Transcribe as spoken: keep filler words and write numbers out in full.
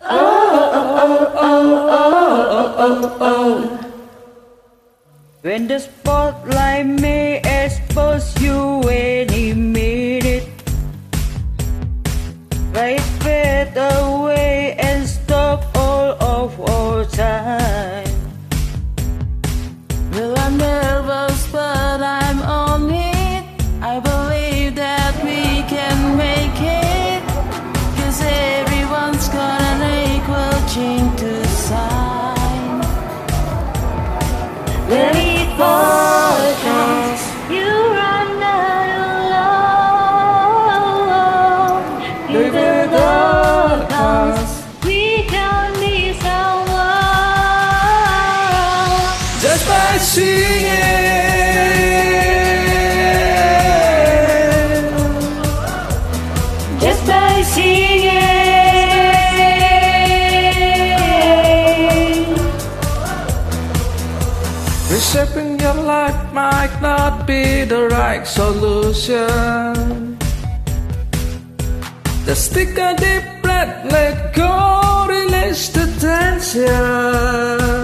When the spotlight may expose you any minute, right fade away and stop all of our time. Well, I'm nervous, but I'm on it. I believe that we can make it, 'cause everyone's got an equal chain to sign. Let it fall, 'cause you are not alone. You will go, 'cause we can be someone. Just by singing, Just by singing. reshaping your life might not be the right solution. Just take a deep breath, let go, release the tension.